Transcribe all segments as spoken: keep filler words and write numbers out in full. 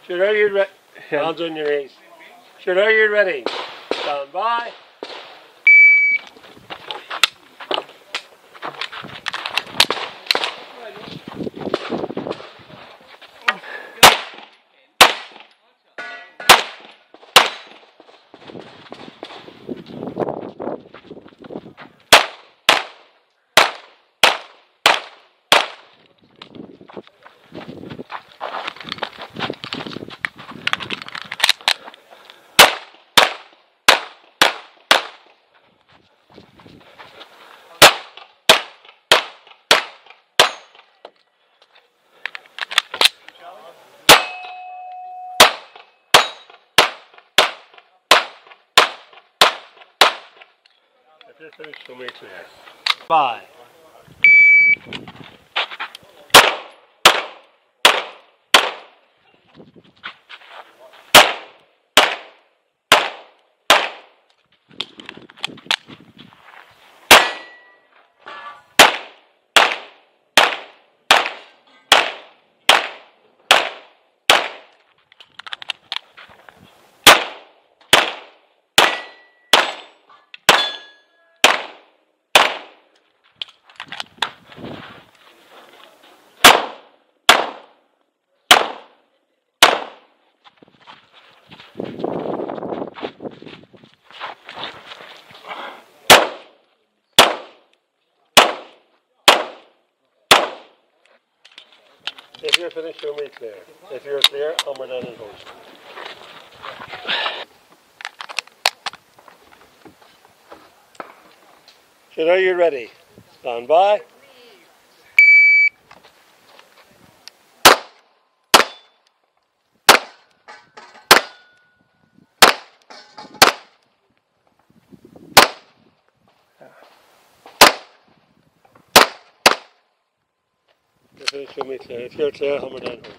Sure, are you ready? Hands on your knees. Sure, are you ready? Stand by. If you're finished, show me clear. Bye. If you're finished, show me clear. If you're clear, hammer down and hold. Sure, are you ready? Stand by. If you're finished, show me clear. If you're clear, hammer down and hold.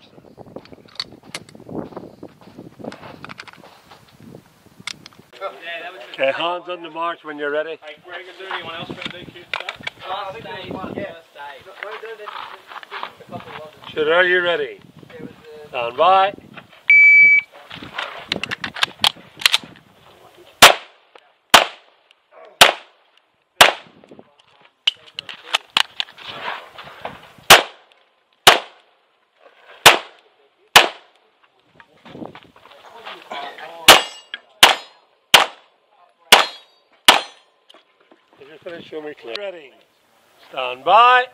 Okay, hands on the march when you're ready. Hey, Greg, is there anyone else going to do cute stuff? Last day, yeah. Sure, are you ready? Stand by. If you're finished, show me clear. Ready. Stand by.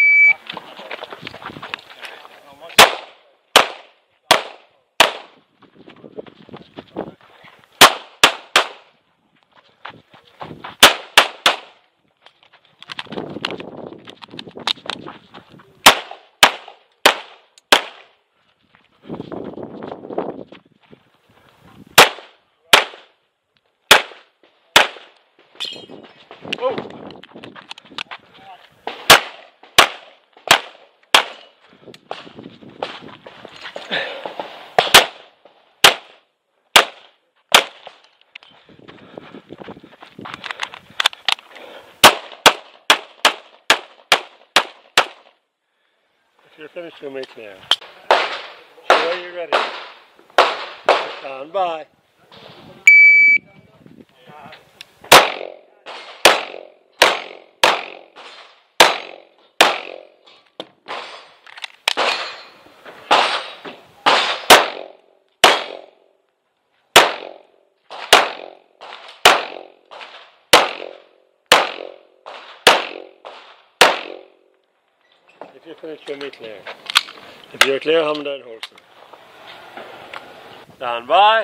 Oh. If you're finished, show me clear. So are you ready? Stand by. If you're finished, show me clear. If you're clear, hammer down holster. Stand by.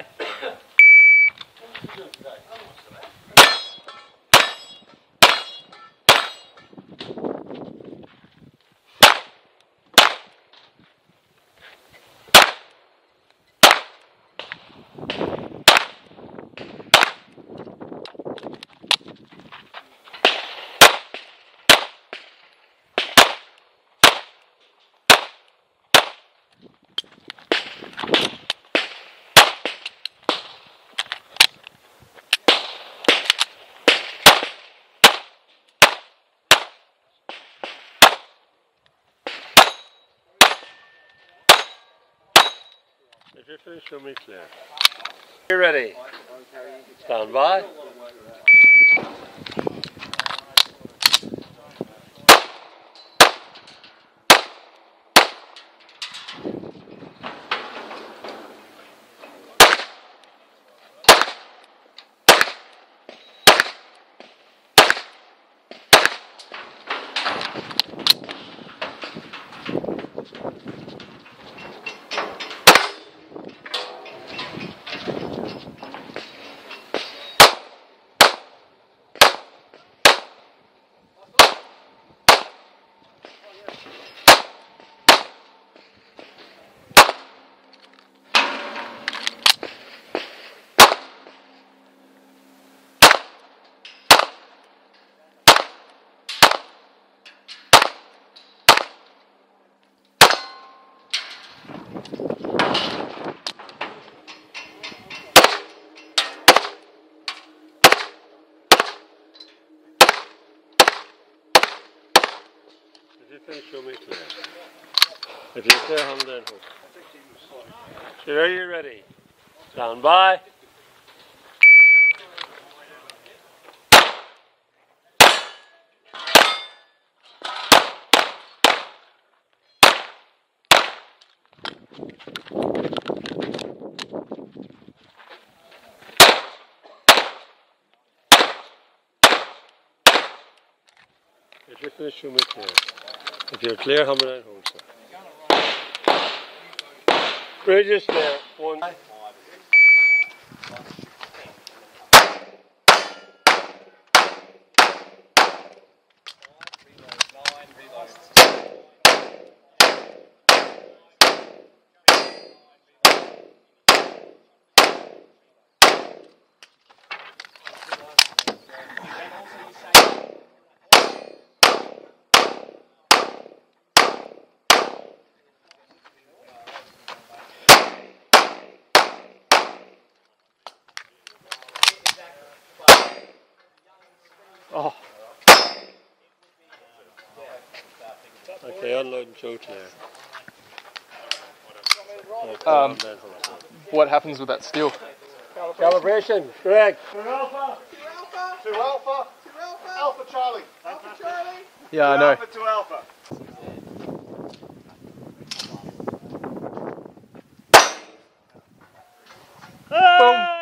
If you're finished, show me clear. You're ready. Stand by. If you finish, show me clear. If you're clear, hand down hook. So are you ready? Stand by. If you're finished, show me clear. If you're clear, hammer down hold, sir. Register. One. Oh. Okay, unload and show clear. Um, what happens with that steel? Calibration, correct. Two alpha. Two alpha. Two alpha. Two alpha. Alpha Charlie. Alpha Charlie. Yeah, I know. Alpha to alpha. Boom.